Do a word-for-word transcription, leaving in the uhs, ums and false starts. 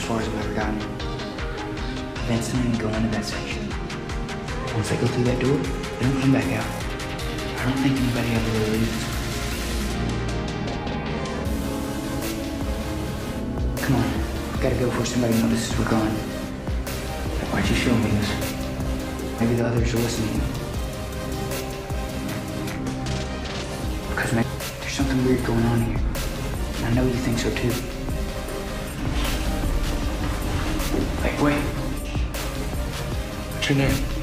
far as I've ever gotten. Vince and I go into that section. Once I go through that door, they don't come back out. I don't think anybody ever really leaves. Come on, we gotta go before somebody notices we're gone. Why'd you show me this? Maybe the others are listening. Because maybe there's something weird going on here. And I know you think so too. Hey, wait. What's your name?